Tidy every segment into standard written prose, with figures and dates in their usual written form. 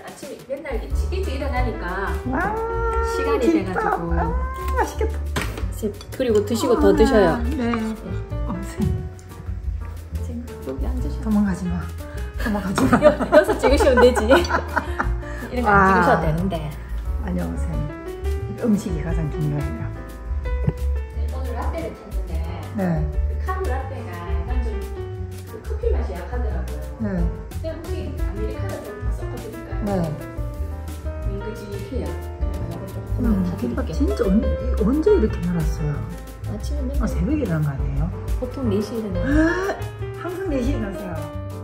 아침에 맨날 일찍 일어나니까 시간이 김밥. 돼가지고 맛있겠다. 그리고 드시고 더 드셔요. 네. 여기 앉으셔. 도망가지 마. 도망가지 마. 여기서 찍으시면 되지. 이런 거 안 찍으셔도 되는데. 아니요, 선생님. 음식이 가장 중요해요. 네, 오늘 라떼를 탔는데 네. 그 카누 라떼가 약간 좀그 커피 맛이 약하더라고요. 네. 그냥 혹시 아메리카노 좀 섞어드릴까요? 네. 민그지해요. 그래서 조금만 다 김밥 드릴게요. 진짜 언제 이렇게 말았어요? 아침에 맨날 새벽에 일어난 거 아니에요? 보통 4시에 일어나요. 항상 4시에 일어나세요.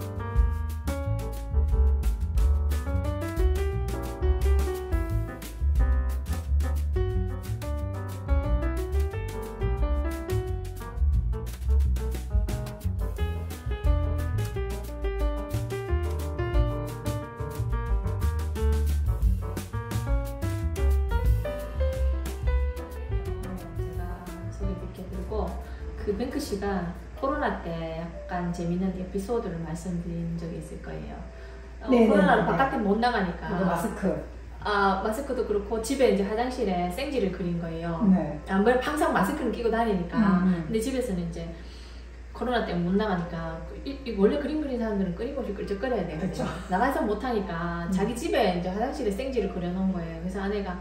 그 뱅크 씨가 코로나 때 약간 재밌는 에피소드를 말씀드린 적이 있을 거예요. 코로나로 바깥에 못 나가니까 마스크. 마스크도 그렇고 집에 이제 화장실에 생지를 그린 거예요. 네. 아무래도 항상 마스크는 끼고 다니니까. 근데 집에서는 이제 코로나 때문에 못 나가니까 원래 그림 그린 사람들은 끊임없이 끌적거려야 되거든요. 그렇죠. 나가서 못 하니까 자기 집에 이제 화장실에 생지를 그려놓은 거예요. 그래서 아내가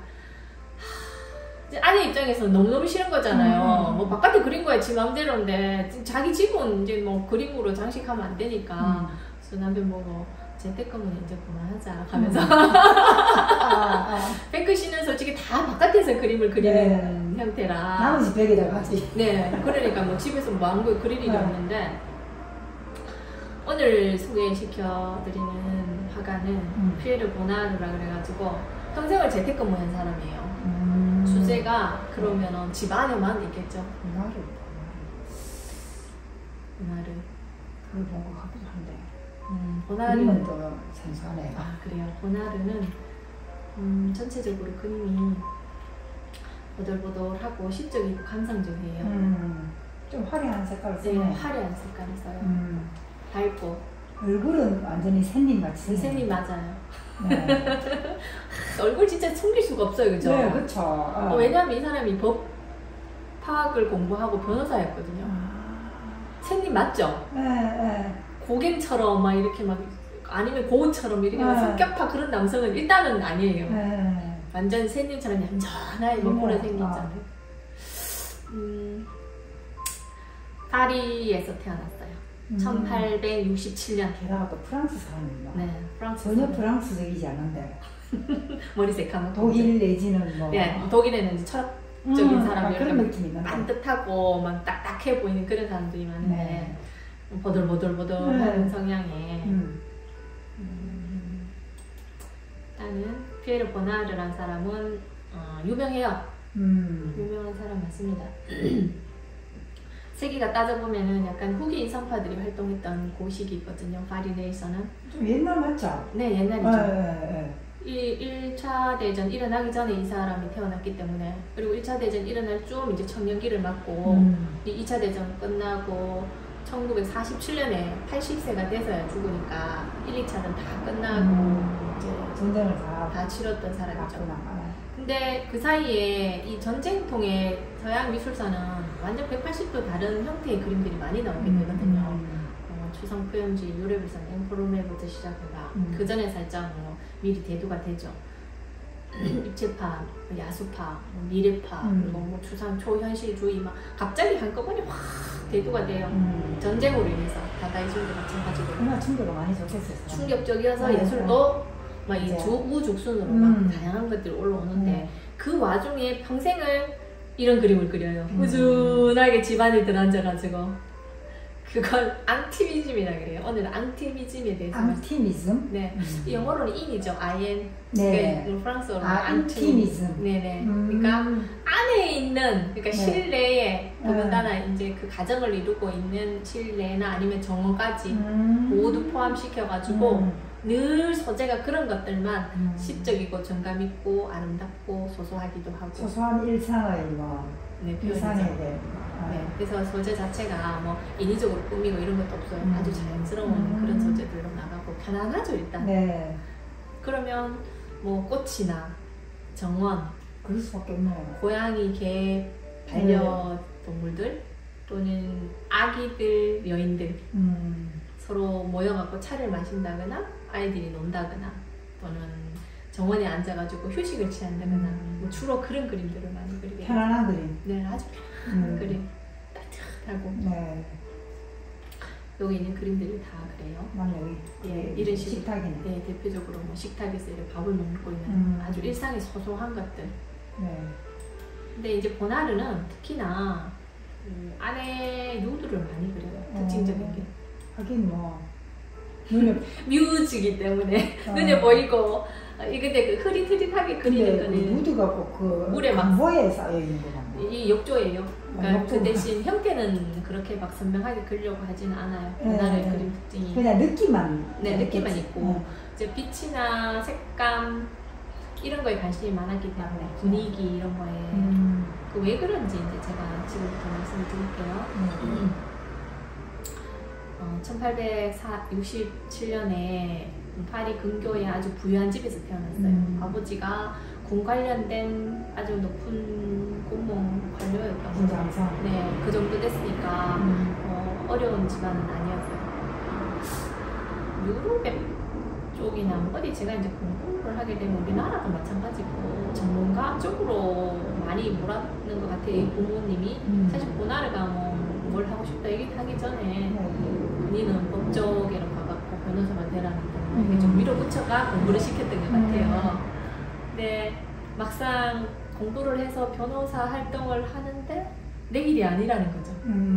아내 입장에서 너무너무 싫은 거잖아요. 뭐 바깥에 그린 거야 지 맘대로인데 자기 집은 이제 뭐 그림으로 장식하면 안 되니까. 그래서 남편 보고 재택근무는 이제 그만하자 하면서 뱅크 씨는 솔직히 다 바깥에서 그림을 그리는 형태라 나머지 벽에다가 하지. 네, 그러니까 뭐 집에서 뭐 아무것도 그릴 일이 없는데 오늘 소개시켜드리는 화가는 피에르 보나르라 그래가지고 평생을 재택근무한 사람이에요. 주제가 그러면은 집 안에만 있겠죠. 보나르. 그걸 본 것 같기도 한데. 보나르는 또 생소하네요. 그래요. 보나르는 전체적으로 그림이 보들보들하고 시적이고 감상적이에요. 좀 화려한 색깔을 네, 쓰네요. 화려한 색깔을 써요. 밝고. 얼굴은 완전히 샌님같이. 샌님 맞아요. 네. 얼굴 진짜 숨길 수가 없어요, 그죠? 네, 그렇죠. 왜냐하면 이 사람이 법학을 공부하고 변호사였거든요. 샌님 맞죠? 네. 고갱처럼 막 이렇게 막 아니면 고은처럼 이렇게 막 성격파 그런 남성은 일단은 아니에요. 완전 샌님처럼 얌전하게 먹고는 생기잖아요. 파리에서 태어났어요. 1867년. 게다가 또 프랑스 사람입니다. 네, 프랑스. 전혀 프랑스적이지 않은데. 머리 새카만. 독일 내지는 뭐. 네, 독일에는 이제 철학적인 사람이 그런 느낌이 있는데. 반듯하고 막 딱딱해 보이는 그런 사람들이 많은데 보들보들하는 성향에. 일단은 피에르 보나르라는 사람은 유명해요. 유명한 사람 맞습니다. 세계가 따져보면은 약간 후기 인상파들이 활동했던 곳이 있거든요. 파리 내에서는. 좀 옛날 맞죠? 네, 옛날이죠. 네. 1차 대전 일어나기 전에 이 사람이 태어났기 때문에, 그리고 1차 대전 일어날 좀 이제 청년기를 맞고 2차 대전 끝나고 1947년에 80세가 돼서야 죽으니까 1, 2차는 다 끝나고 이제 전쟁을 다 치렀던 사람이죠. 맞구나. 근데 그 사이에 이 전쟁통의 서양 미술사는 완전 180도 다른 형태의 그림들이 많이 나오게 되거든요. 추상 표현주의, 유럽에서는 앵포로메부터 시작해서 그 전에 살짝 뭐 미리 대두가 되죠. 입체파, 야수파, 미래파, 그리고 뭐 추상 초현실주의 막 갑자기 한꺼번에 확 대두가 돼요. 전쟁으로 인해서 다다이즘도 마찬가지고. 정말 충격을 많이 줬겠어요. 충격적이어서 예술도 막 이 우죽순으로 막 다양한 것들이 올라오는데 그 와중에 평생을 이런 그림을 그려요. 꾸준하게 집안에 들어앉아가지고. 그건 앙티미즘이라 그래요. 오늘은 앙티미즘에 대해서. 앙티미즘? 네. 영어로는 인이죠. IN. 네. 프랑스어로는 앙티미즘. 네네. 그러니까 안에 있는, 그러니까 실내에 더군다나 이제 그 가정을 이루고 있는 실내나 아니면 정원까지 모두 포함시켜가지고 늘 소재가 그런 것들만 시적이고 정감 있고 아름답고 소소하기도 하고. 소소한 일상의 뭐. 네, 일상에 표현이죠. 대해. 네, 그래서 소재 자체가 뭐 인위적으로 꾸미고 이런 것도 없어요. 아주 자연스러운 그런 소재들로 나가고 편안하죠 일단. 네. 그러면 뭐 꽃이나 정원, 그럴 수밖에 없네요. 고양이, 개, 반려동물들 또는 아기들, 여인들 서로 모여갖고 차를 마신다거나 아이들이 논다거나 또는 정원에 앉아가지고 휴식을 취한다거나 뭐 주로 그런 그림들을 많이 그리게 돼요. 편안한 그림. 네, 아주 편안한 그림. 따뜻하고. 네. 여기 있는 그림들이 다 그래요. 맞네. 예, 이런 식으로. 식탁이네. 네, 대표적으로 뭐 식탁에서 이렇게 밥을 먹고 있는 아주 일상의 소소한 것들. 네. 근데 이제 보나르는 특히나 안에 누드를 많이 그려요. 특징적인 게. 하긴 뭐 눈에 뮤즈이기 때문에 눈에 보이고 근데 그 흐릿흐릿하게 그리는 근데 거는 누드가 꼭 그 물에 막 강보에 쌓여 있는 거잖아요. 이 욕조예요. 그러니까 욕조. 그 대신 형태는 그렇게 막 선명하게 그리려고 하지는 않아요. 보나르의 그림 특징이. 그냥 느낌만. 네, 느낌만 있고 이제 빛이나 색감 이런 거에 관심이 많았기 때문에 분위기 이런 거에 그 왜 그런지 이제 제가 지금부터 말씀을 드릴게요. 1867년에 파리 근교의 아주 부유한 집에서 태어났어요. 아버지가 군 관련된 아주 높은 공무원 관료였던 군장성. 네, 그 정도 됐으니까 어려운 집안은 아니었어요. 유럽 쪽이나 어디 제가 이제 공부를 하게 되면 우리나라도 마찬가지고 전문가 쪽으로 많이 몰았는 것 같아요. 이 부모님이 사실 보나르가 뭘 하고 싶다 얘기하기 전에 본인은 법 쪽으로 가갖고 변호사가 되라는 데 좀 밀어붙여가 공부를 시켰던 것 같아요. 근데 막상 공부를 해서 변호사 활동을 하는데 내 일이 아니라는 거죠.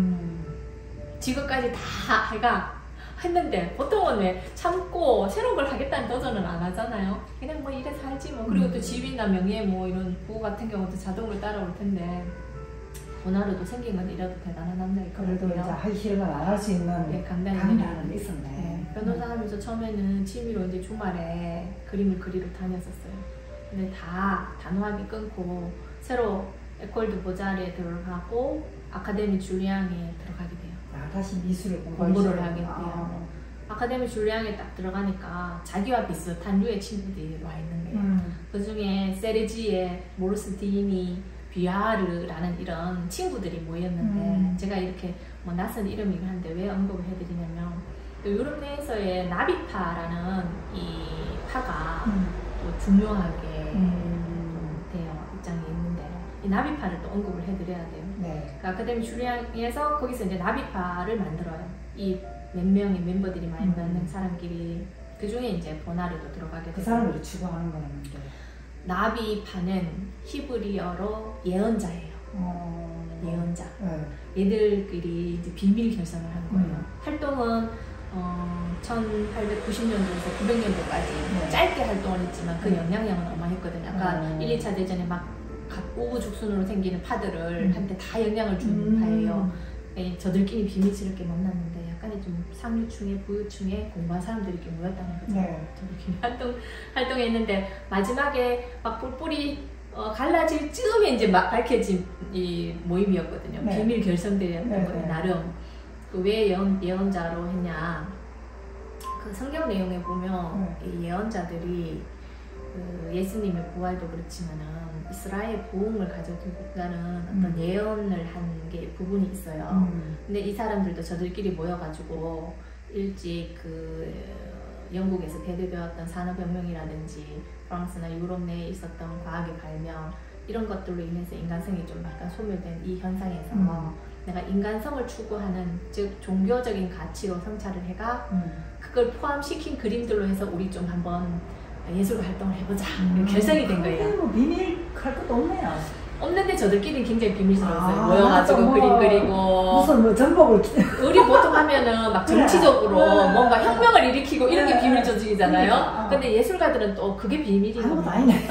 지금까지 다 해가 했는데 보통은 왜 참고 새로운 걸 하겠다는 도전은 안 하잖아요. 그냥 뭐 이래 살지 뭐. 그리고 또 지위나 명예 뭐 이런 부호 같은 경우도 자동으로 따라올 텐데 보나르도 생긴 건 이래도 대단한 남자일 것 그래도 이제 같아요. 하기 싫은 건 안 할 수 있는 네, 강단은 있었네. 네, 변호사 하면서 처음에는 취미로 이제 주말에 그림을 그리러 다녔었어요. 근데 다 단호하게 끊고 새로 에콜 드 보자르에 들어가고 아카데미 줄리앙에 들어가게 돼요. 다시 미술을 공부를 하게 돼요. 아카데미 줄리앙에 딱 들어가니까 자기와 비슷한 류의 친구들이 와 있는 거예요. 그 중에 세르지에, 모르스티니, 비아르라는 이런 친구들이 모였는데 제가 이렇게 뭐 낯선 이름이긴 한데 왜 언급을 해드리냐면 또 유럽 내에서의 나비파라는 이 파가 또 중요하게 돼요. 입장이 있는데 이 나비파를 또 언급을 해드려야 돼요. 네. 그 아카데미 줄리앙에서 거기서 이제 나비파를 만들어요. 이 몇 명의 멤버들이 많이 있는 사람끼리 그 중에 이제 보나르도 들어가게 돼요. 그 사람들이 추구하는 거였는데 나비파는 히브리어로 예언자예요. 예언자. 얘들끼리 이제 비밀 결성을 한 거예요. 활동은 1890년도에서 900년도까지 짧게 활동을 했지만 그 영향력은 어마했거든요. 아까 1, 2차 대전에 막 우후죽순으로 생기는 파들을 한테 다 영향을 준 파예요. 저들끼리 비밀스럽게 만났는데 약간의 좀 상류층에 부유층에 공부한 사람들이 이렇게 모였다는 거죠. 네. 저들끼리 활동했는데 마지막에 막 뿔뿔이 갈라질 즈음에 이제 막 밝혀진 이 모임이었거든요. 네. 비밀 결성들이었던 네, 거예요. 네. 나름. 그 왜 예언자로 했냐? 그 성경 내용에 보면 이 예언자들이 그 예수님의 부활도 그렇지만은 이스라엘 부흥을 가져오는 어떤 예언을 한 게 부분이 있어요. 근데 이 사람들도 저들끼리 모여가지고 일찍 그 영국에서 대대되었던 산업혁명이라든지 프랑스나 유럽 내에 있었던 과학의 발명 이런 것들로 인해서 인간성이 좀 약간 소멸된 이 현상에서 내가 인간성을 추구하는 즉 종교적인 가치로 성찰을 해가 그걸 포함시킨 그림들로 해서 우리 좀 한번 예술 활동을 해보자 결성이 된 거예요. 뭐 비밀할 것도 없네요. 없는데 저들끼리는 굉장히 비밀스러웠어요. 모여가지고 그림 그리고 무슨 뭐 전복을 우리 보통 하면은 막 정치적으로 뭔가 혁명을 일으키고 이런 게 비밀 조직이잖아요. 그러니까. 근데 예술가들은 또 그게 비밀이거든요. 아무것도 아니네.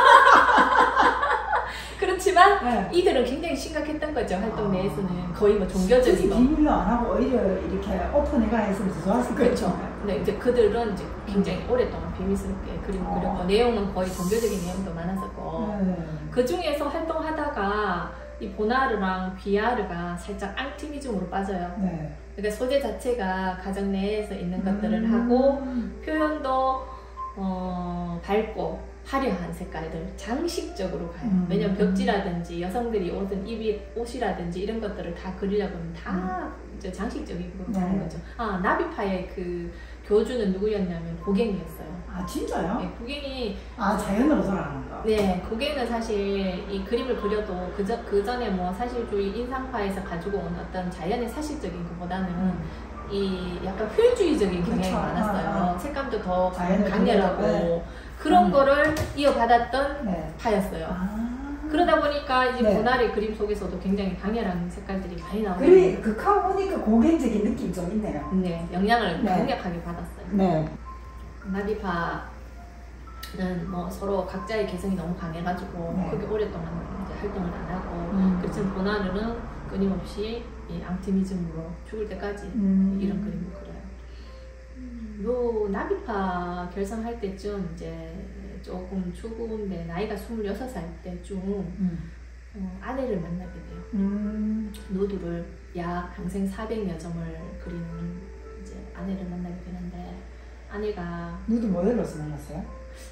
그렇지만 이들은 굉장히 심각했던 거죠. 활동 내에서는 거의 뭐 종교적인 거. 비밀로 안 하고 오히려 이렇게 오픈해가 했으면 더 좋았을 거예요. 그렇죠. 근데 이제 그들은 이제 굉장히 오랫동안 비밀스럽게 그림을 그렸고 내용은 거의 종교적인 내용도 많았었고 그 중에서 활동하다가 이 보나르랑 비아르가 살짝 앙티미즘으로 빠져요. 그러니까 소재 자체가 가정 내에서 있는 것들을 하고 표현도 밝고 화려한 색깔들, 장식적으로 가요. 왜냐면 벽지라든지 여성들이 옷은 옷이라든지 이런 것들을 다 그리려고 하면 다 이제 장식적인 거 가는 거죠. 나비파의 그 교주는 누구였냐면 고갱이었어요. 아 진짜요? 네, 고갱이 자연으로 돌아가는 거. 네, 고갱은 사실 이 그림을 그려도 그 전에 뭐 사실주의 인상파에서 가지고 온 어떤 자연의 사실적인 것보다는 이 약간 효율주의적인 경향이 많았어요. 색감도 더 강렬하고 그런 거를 이어받았던 파였어요. 그러다 보니까 이제 보나리 그림 속에서도 굉장히 강렬한 색깔들이 많이 나오고 그래, 극하고 보니까 고갱적인 느낌이 좀 있네요. 네, 영향을 강력하게 받았어요. 네. 나비파는 뭐 서로 각자의 개성이 너무 강해가지고 그렇게 오랫동안 이제 활동을 안 하고 그렇지만 보나르는 끊임없이 이 앙티미즘으로 죽을 때까지 이런 그림을 그려요. 요 나비파 결성할 때쯤 이제 조금 죽은데 나이가 26살 때쯤 아내를 만나게 돼요. 노두를 약 평생 400여 점을 그리는 이제 아내를 만나게 되는데 아내가 누드 모델로서 만났어요?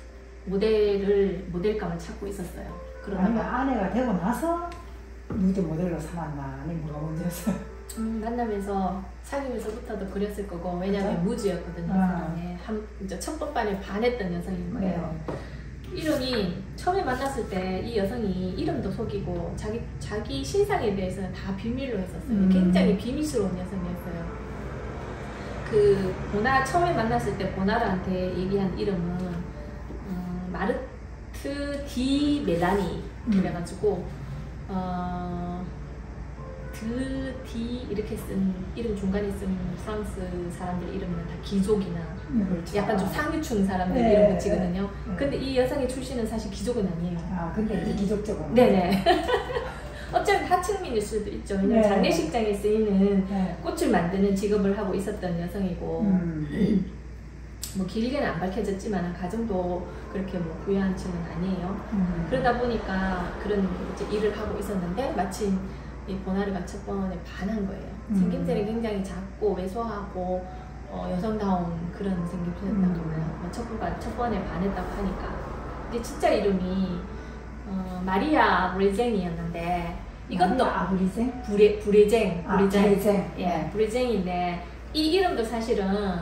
모델감을 찾고 있었어요. 그러다가 아내가 되고 나서 누드 모델로 삼았나 아니 뭐가 문제였어요? 만나면서 사귀면서부터도 그렸을 거고 왜냐면 무주였거든요. 이제 첫 번반에 반했던 여성인 거예요. 이름이 처음에 만났을 때 이 여성이 이름도 속이고 자기 신상에 대해서는 다 비밀로 했었어요. 굉장히 비밀스러운 여성이었어요. 처음에 만났을 때 보나르한테 얘기한 이름은 마르트 디 메다니 그래가지고 디 이렇게 쓴 이름 중간에 쓴 프랑스 사람들 이름은 다 귀족이나 약간 좀 상류층 사람들 이름 붙이거든요. 근데 이 여성의 출신은 사실 귀족은 아니에요. 근데 비귀족적으로. 네네. 어차피 하층민일 수도 있죠. 왜냐면 장례식장에 쓰이는 꽃을 만드는 직업을 하고 있었던 여성이고 뭐 길게는 안 밝혀졌지만 가정도 그렇게 뭐 부유한 층은 아니에요. 그러다 보니까 그런 이제 일을 하고 있었는데 마침 이 보나르가 첫 번에 반한 거예요. 생김새는 굉장히 작고 왜소하고 여성다운 그런 생김새였다고 해요. 첫 번에 반했다고 하니까. 근데 진짜 이름이 마리아 브레쟁이었는데 이것도 브레쟁? 브레쟁. 브레쟁. 예, 브레쟁인데 이 이름도 사실은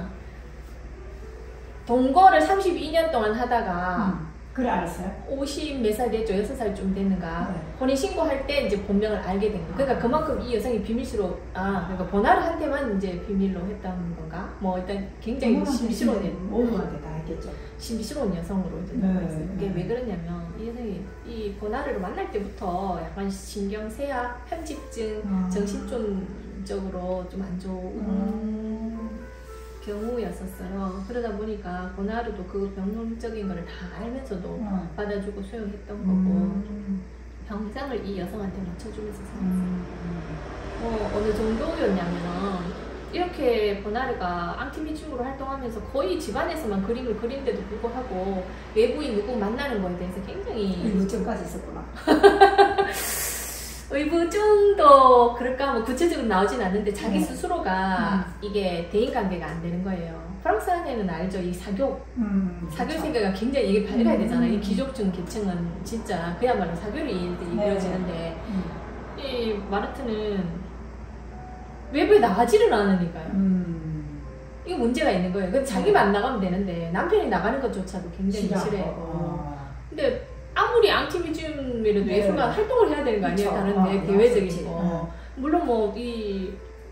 동거를 32년 동안 하다가 그래 알았어요? 50 몇 살 됐죠. 6살쯤 됐는가. 혼인신고할 때 이제 본명을 알게 된 거예요. 그러니까 그만큼 이 여성이 비밀스러워. 그러니까 보나르한테만 이제 비밀로 했다는 건가? 뭐 일단 굉장히 신비스러운 모두한테 다 했겠죠. 신비스러운 여성으로 이제 나왔어요. 그게 왜 그러냐면 이 여성이 이 보나르를 만날 때부터 약간 신경쇠약, 편집증, 정신적으로 좀 안 좋은 경우였었어요. 그러다 보니까 보나르도 그 병론적인 거를 다 알면서도 받아주고 수용했던 거고 평생을 이 여성한테 맞춰주면서 살았어요. 어느 정도였냐면 이렇게 보나르가 앙티미즘으로 활동하면서 거의 집안에서만 그림을 그린데도 불구하고 외부인 누구 만나는 거에 대해서 굉장히 의부증까지 있었구나. 의부증도 그럴까 뭐 구체적으로 나오진 않는데 자기 스스로가 이게 대인관계가 안 되는 거예요. 프랑스 안에는 알죠. 이 사교 세계가 굉장히 이게 밝아야 되잖아요. 이 귀족층 계층은 진짜 그야말로 사교리 일들이 이루어지는데 이 마르트는 외부에 나가지를 않으니까요. 이게 문제가 있는 거예요. 근데 자기만 안 나가면 되는데 남편이 나가는 것조차도 굉장히 싫어하고 근데 아무리 앙티미즘이라도 예술가 활동을 해야 되는 거 아니에요? 다른데 대외적인 거. 물론 뭐 이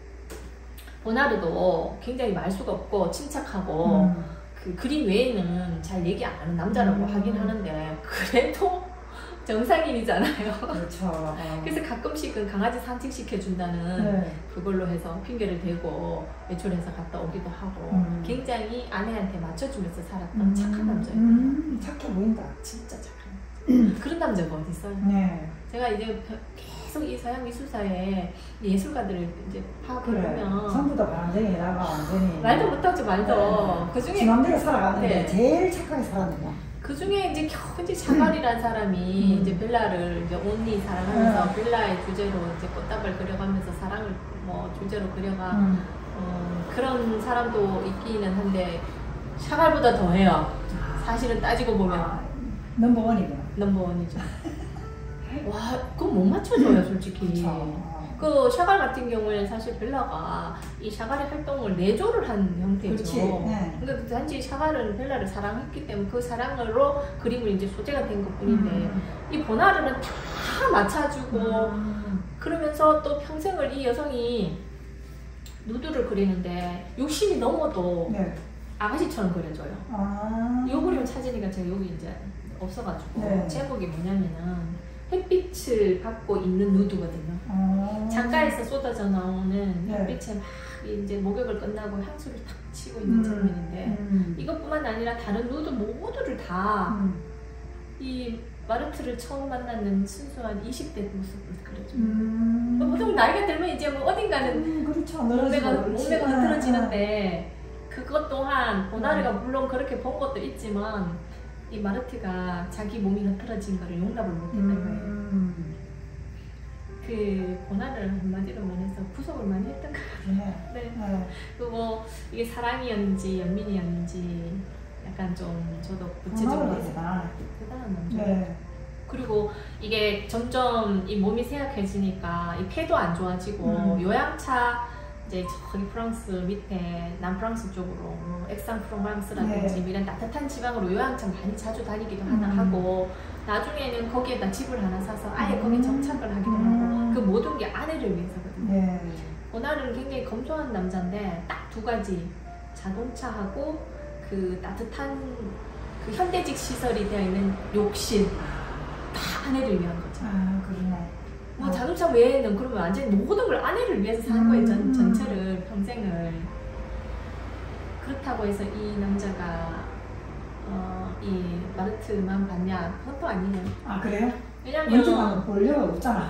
보나르도 굉장히 말수가 없고 침착하고 그 그림 외에는 잘 얘기 안 하는 남자라고 하긴 하는데 그래도 정상인이잖아요. 그렇죠. 그래서 가끔씩은 강아지 산책시켜준다는 그걸로 해서 핑계를 대고 외출해서 갔다 오기도 하고 굉장히 아내한테 맞춰주면서 살았던 착한 남자예요. 착해 보인다. 진짜 착한 그런 남자가 어디 있어요? 제가 이제 계속 이 서양 미술사의 예술가들을 이제 파악을 하면 전부 다 반전이라가 완전히 말도 못하죠. 말도 그 중에 지 맘대로 살아가는데 제일 착하게 살았는데 그 중에 이제 겨우 이제 샤갈이라는 사람이 이제 벨라를 이제 온리 사랑하면서 벨라의 주제로 이제 꽃다발 그려가면서 사랑을 뭐 주제로 그려가 그런 사람도 있기는 한데 샤갈보다 더해요. 사실은 따지고 보면 넘버원이구나. 넘버원이죠. 와, 그건 못 맞춰줘요, 솔직히. 그 샤갈 같은 경우에는 사실 벨라가 이 샤갈의 활동을 내조를 한 형태죠. 네. 근데 단지 샤갈은 벨라를 사랑했기 때문에 그 사랑으로 그림을 이제 소재가 된 것뿐인데 이 보나르는 다 맞춰주고 그러면서 또 평생을 이 여성이 누드를 그리는데 욕심이 넘어도 네. 아가씨처럼 그려줘요. 이 그림을 찾으니까 제가 여기 이제 없어가지고 네. 제목이 뭐냐면은 햇빛을 받고 있는 누드거든요. 창가에서 쏟아져 나오는 네. 햇빛에 막 이제 목욕을 끝나고 향수를 탁 치고 있는 장면인데 이것뿐만 아니라 다른 누드 모두를 다 이 마르트를 처음 만나는 순수한 20대 모습을 그려줘요. 보통 나이가 들면 이제 뭐 어딘가는 그렇죠. 몸매가 흐트러지는데 그것 또한 보나르가 물론 그렇게 본 것도 있지만 이 마르트가 자기 몸이 흐트러진 거를 용납을 못했던 거예요. 그 보나르를 한마디로 말해서 구속을 많이 했던 거예요. 네. 그리고 이게 사랑이었는지 연민이었는지 약간 좀 저도 구체적으로 대단한 남자. 네. 그리고 이게 점점 이 몸이 쇠약해지니까 이 폐도 안 좋아지고 요양차 이제 저기 프랑스 밑에 남프랑스 쪽으로 엑상프로랑스라든지 네. 이런 따뜻한 지방으로 요양차 많이 자주 다니기도 하고 나중에는 거기에다 집을 하나 사서 아예 거기 정착을 하기도 하고 그 모든 게 아내를 위해서거든요. 네. 보나르는 굉장히 검소한 남자인데 딱 두 가지 자동차하고 그 따뜻한 그 현대직 시설이 되어 있는 욕실 다 아내를 위한 거죠. 그러네. 뭐 자동차 외에는 그러면 완전히 모든 걸 아내를 위해서 사는 거예요. 전체를 평생을. 그렇다고 해서 이 남자가 이 마르트만 봤냐? 그것도 아니에요. 아 그래요? 왜냐면 언제나 볼 여가 없잖아.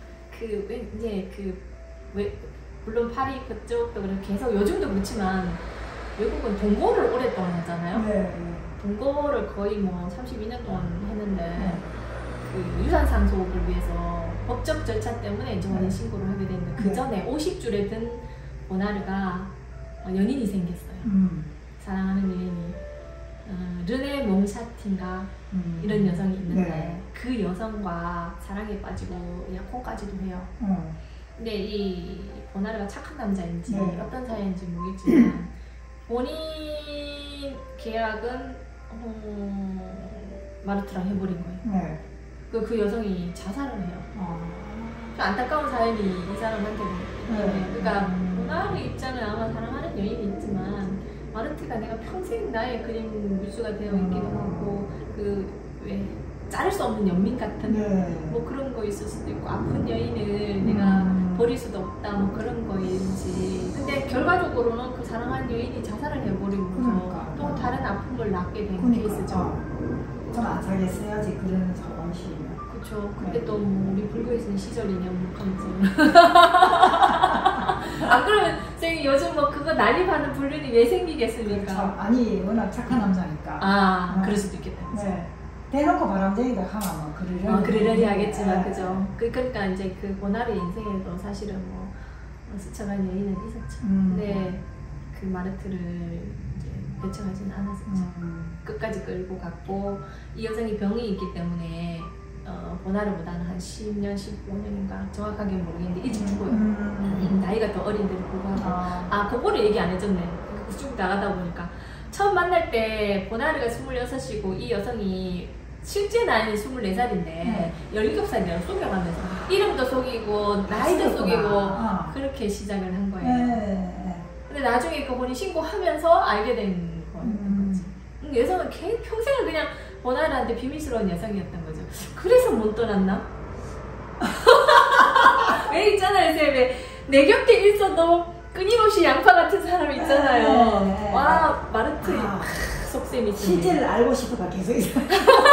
물론 파리 그쪽도 그렇게 계속 요즘도 그렇지만 외국은 동거를 오랫동안 하잖아요. 네. 동거를 거의 뭐 32년 동안 했는데 네. 그 유산상속을 위해서 법적 절차 때문에 이제 혼인 신고를 하게 됐는데 그 전에 50줄에 든 보나르가 연인이 생겼어요. 사랑하는 여인이 르네 몽샤틴가 이런 여성이 있는데 네. 그 여성과 사랑에 빠지고 약혼까지도 해요. 근데 이 보나르가 착한 남자인지 어떤 사이인지 모르겠지만 본인 계약은 마르트랑 해버린 거예요. 그 여성이 자살을 해요. 좀 안타까운 사연이 이 사람한테 그러니까 보나르 입장은 아마 사랑하는 여인이 있지만 마르트가 내가 평생 나의 그림 물수가 되어 있기도 하고 왜 자를 수 없는 연민 같은 뭐 그런 거 있을 수도 있고 아픈 여인을 내가 버릴 수도 없다 뭐 그런 거인지 근데 결과적으로는 그 사랑하는 여인이 자살을 해버리면서 또 다른 아픔을 낳게 된 케이스죠. 좀 안 살겠어야지 그런 상황이시면. 그렇죠. 근데 또 뭐 우리 불교에서는 시절이냐 뭐 안 그러면 선생님 요즘 뭐 그거 난립하는 불륜이 왜 생기겠습니까? 그렇죠. 아니 워낙 착한 남자니까. 그럴 수도 있겠다. 네. 대놓고 바람쟁이가 하면 그러려니 하겠지만 그죠. 그러니까 이제 그 보나르 인생에도 사실은 뭐 스쳐간 여인은 있었죠. 근데 그 마르트를 이제 배척하지는 않았었죠. 끝까지 끌고 갔고 이 여성이 병이 있기 때문에 보나르보다는 한 10년, 15년인가 정확하게 모르겠는데 일찍 죽어요. 나이가 더 어린데도 불구하고 그거를 얘기 안 해줬네. 쭉 나가다 보니까 처음 만날 때 보나르가 26이고 이 여성이 실제 나이는 24살인데 17살이라고 속여가면서 이름도 속이고 나이도 속이고 그렇게 시작을 한 거예요. 근데 나중에 그 혼인 신고하면서 알게 된 거지. 여성은 평생을 그냥 보나르한테 비밀스러운 여성이었던 거죠. 그래서 못 떠났나? 왜 있잖아요, 쌤. 내 곁에 있어도 끊임없이 양파 같은 사람이 있잖아요. 와, 마르트 속셈이 실제를 알고 싶어가 계속 있어요.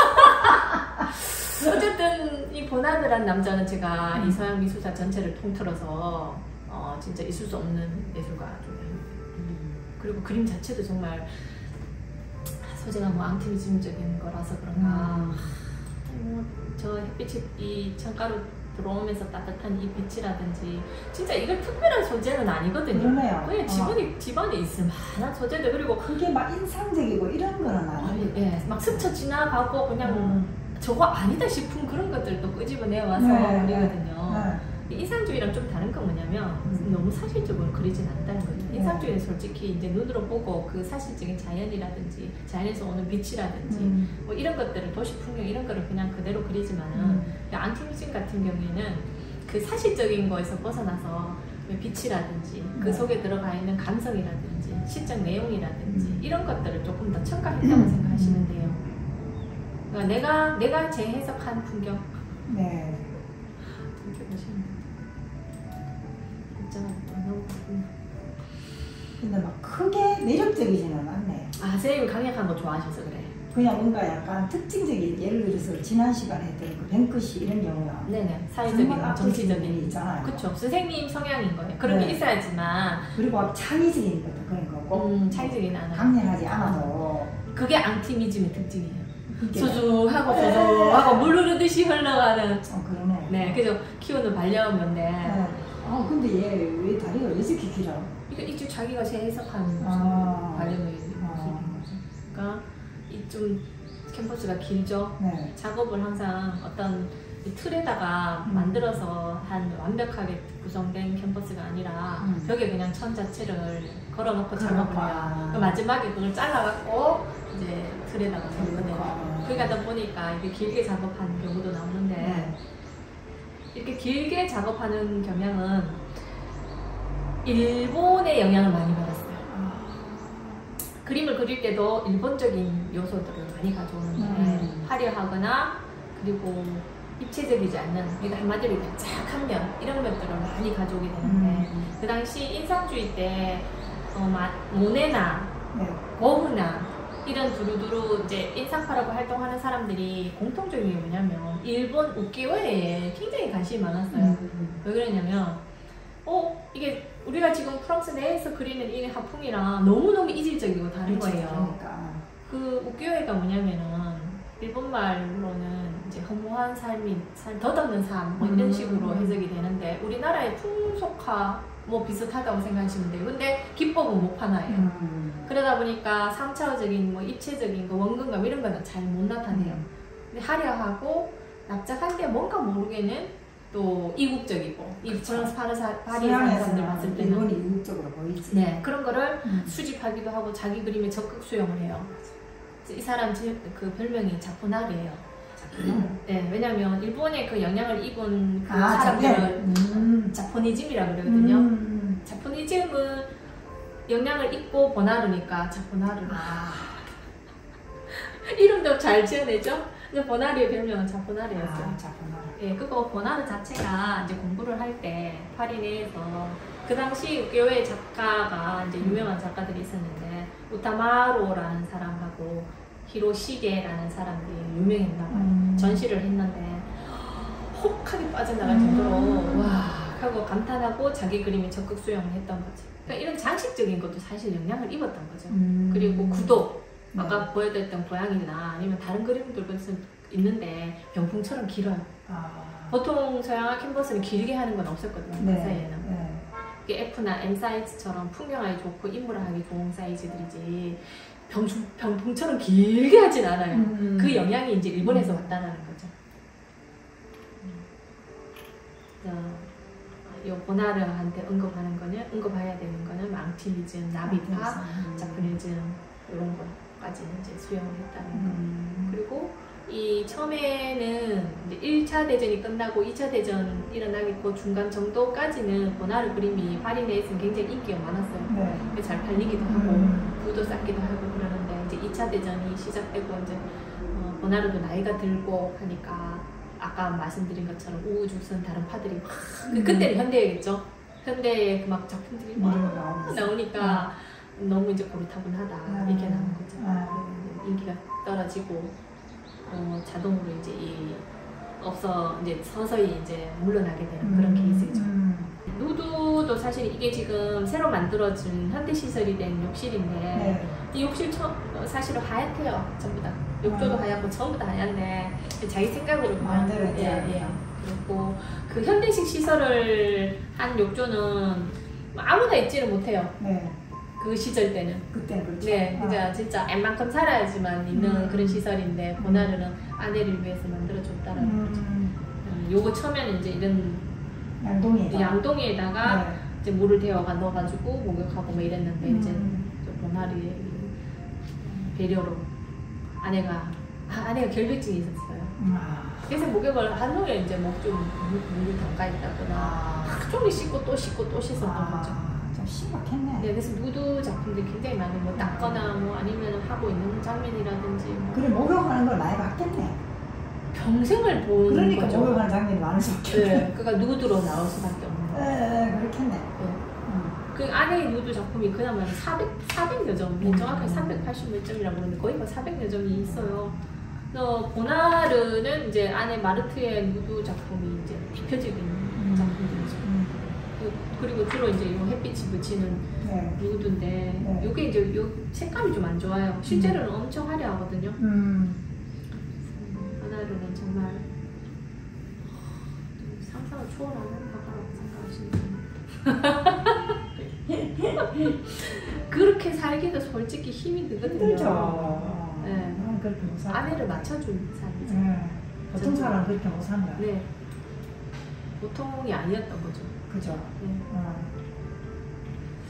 어쨌든 이 보나르란 남자는 제가 이 서양 미술사 전체를 통틀어서 진짜 있을 수 없는 예술가 중에 그리고 그림 자체도 정말 소재가 뭐 앙티미즘적인 거라서 그런가 저 햇빛이 이 창가로 들어오면서 따뜻한 이 빛이라든지 진짜 이걸 특별한 소재는 아니거든요. 그러네요. 그냥 집안에 있을 만한 소재들 그리고 그게 막 인상적이고 이런 거는 아니에요. 예, 막 스쳐 지나가고 그냥 저거 아니다 싶은 그런 것들도 끄집어내 와서 네, 그리거든요. 인상주의랑 좀 다른 건 뭐냐면 너무 사실적으로 그리진 않다는 거죠. 인상주의는 솔직히 이제 눈으로 보고 그 사실적인 자연이라든지 자연에서 오는 빛이라든지 뭐 이런 것들을 도시 풍경 이런 거를 그냥 그대로 그리지만은 안티뮤즘 같은 경우에는 그 사실적인 거에서 벗어나서 빛이라든지 그 속에 들어가 있는 감성이라든지 시적 내용이라든지 이런 것들을 조금 더 첨가했다고 생각하시면 돼요. 그러니까 내가 재해석한 풍경. 네. 이렇게 보시면 돼요. 너무 근데 막 크게 매력적이지는 않네요. 아, 선생님이 강력한 거 좋아하셔서 그래. 그냥 뭔가 약간 특징적인, 예를 들어서 지난 시간에 했던 그 뱅크시 이런 경우야. 네네. 사회적인, 정치적인. 있잖아요. 그쵸. 선생님 성향인 거예요. 그런 게 있어야지만. 그리고 창의적인 것도 그런 거고. 창의적인 않아요. 강렬하지 않아도. 그게 앙티미즘의 특징이에요. 그게 소중하고 물 흐르듯이 흘러가는. 그러네. 네, 그죠. 키우는 반려견인데. 네. 근데 얘 왜 다리가 왜 이렇게 길어? 이게 자기가 재해석한 반려견이거든요. 그러니까 이 좀 캠퍼스가 길죠. 네. 작업을 항상 어떤 이 틀에다가 만들어서 한 완벽하게 구성된 캠퍼스가 아니라 벽에 그냥 천 자체를 걸어놓고 작업을 해요. 마지막에 그걸 잘라갖고 이제 틀에다가 놓거든요. 그러니까 하다 보니까 이렇게 길게 작업하는 경우도 나오는데 이렇게 길게 작업하는 경향은 일본의 영향을 많이 받았어요. 그림을 그릴 때도 일본적인 요소들을 많이 가져오는데 화려하거나 그리고 입체적이지 않는, 그러니까 한마디로 쫙한 면 이런 것들을 많이 가져오게 되는데 그 당시 인상주의 때 모네나 보흐나 이런 두루두루 이제 인상파라고 활동하는 사람들이 공통적인 게 뭐냐면 일본 우키요에에 굉장히 관심이 많았어요. 왜 그러냐면 이게 우리가 지금 프랑스 내에서 그리는 이 화풍이랑 너무너무 이질적이고 다른 거예요. 그러니까. 그 우키요에가 뭐냐면은 일본말로는 이제 허무한 삶이 덧없는 삶 뭐 이런 식으로 해석이 되는데 우리나라의 풍속화 뭐 비슷하다고 생각하시면 돼요. 근데 기법은 못 파나요. 그러다 보니까 3차원적인 뭐 입체적인 거 원근감 이런 거는 잘 못 나타내요. 근데 화려하고 납작한데 뭔가 모르게는 또 이국적이고 이 프랑스 파리에 사는 사람들 봤을 때는 일본이 이국적으로 보이지. 네, 그런 거를 수집하기도 하고 자기 그림에 적극 수용을 해요. 이 사람 그 별명이 자포나르예요. 네, 왜냐면 일본의 그 영향을 입은 그 사람들은 자포니즘이라고 그러거든요. 자포니즘은 영향을 입고 보나르니까 자포나르. 이름도 잘 지어내죠? 근데 보나르의 별명은 자포나르였어요. 자포나르. 예, 그거 보나르 자체가 이제 공부를 할 때 파리 내에서 그 당시 우키요에 작가가 이제 유명한 작가들이 있었는데 우타마로라는 사람하고 히로시게라는 사람들이 유명했나봐요. 전시를 했는데 혹하게 빠져나갈 정도로 와 하고 감탄하고 자기 그림에 적극 수용을 했던 거죠. 그러니까 이런 장식적인 것도 사실 영향을 입었던 거죠. 그리고 구도 아까 보여드렸던 고양이나 아니면 다른 그림들도 있는데 병풍처럼 길어요. 보통 서양화 캔버스는 길게 하는 건 없었거든요. 그 사이에는. F나 M 사이즈처럼 풍경하기 좋고 인물하기 좋은 사이즈들이지 병풍처럼 길게 하진 않아요. 그 영향이 이제 일본에서 왔다는 거죠. 요 보나르한테 언급해야 되는 거는 앙티미즘, 나비파, 자포니즘 이런 것까지는 이제 수용을 했다는 거. 그리고 이 처음에는 이제 1차 대전이 끝나고 2차 대전 일어나기 그 중간 정도까지는 보나르 그림이 파리 내에서는 굉장히 인기가 많았어요. 잘 팔리기도 하고 부도 쌓기도 하고 그러는데 이제 2차 대전이 시작되고 이제 보나르도 나이가 들고 하니까 아까 말씀드린 것처럼 우후죽순 다른 파들이 막 그때는 현대겠죠. 현대의 그 막 작품들이 막 나오니까 너무 이제 고리타분하다 이렇게 나온 거죠. 인기가 떨어지고 자동으로 이제 이제 서서히 이제 물러나게 되는 그런 케이스죠. 누드도 사실 이게 지금 새로 만들어진 현대 시설이 된 욕실인데 이 욕실 사실은 하얗대요. 전부 다 욕조도 하얗고 전부 다 하얀데 자기 생각으로 그냥 그렇고 그 현대식 시설을 한 욕조는 아무나 있지는 못해요. 네. 그 시절 때는. 그때는 그렇죠. 네, 진짜 엠만큼 살아야지만 있는 그런 시설인데 보나르는 아내를 위해서 만들어줬다라는 거죠. 요거 처음에는 이제 이런 양동이에다가 네. 이제 물을 데워가 넣어가지고 목욕하고 뭐 이랬는데 이제 보나르의 배려로 아내가 결벽증이 있었어요. 그래서 목욕을 한 후에 이제 목 좀 물이 담가 있다거나 종일 씻고 또 씻고 또 씻었던 거죠. 좀 심각했네. 네, 그래서 누드 작품들이 굉장히 많이 뭐 닦거나 뭐 아니면 하고 있는 장면이라든지 뭐 그래 목욕하는 걸 많이 봤겠네. 평생을 본 그러니까 거죠. 목욕하는 장면이 많을 수밖에 없네. 네, 그러니까 누드로 나올 수밖에 없는 거예요. 그렇겠네. 네. 그 아내의 누드 작품이 그나마 400여 점, 정확하게 380 몇 점이라고 그러는데 거의 뭐 400여 점이 있어요. 그래서 보나르는 이제 아내 마르트의 누드 작품이 이제 대표적인 작품들이죠. 그리고 주로 이제 요 햇빛이 비치는 누드인데, 네. 요게 이제 요 색감이 좀 안 좋아요. 실제로는 엄청 화려하거든요. 보나르는 정말 상상을 초월하는画家라고 생각하시는 그렇게 살기도 솔직히 힘이 들거든요. 힘들죠. 네. 그렇게 못 살아. 아내를 맞춰준 삶이죠. 보통 사람은 그렇게 못 산다. 네. 보통이 아니었던 거죠. 그죠. 네.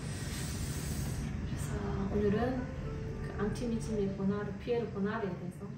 그래서 오늘은 그 앙티미즈의 피에르 보나르에 대해서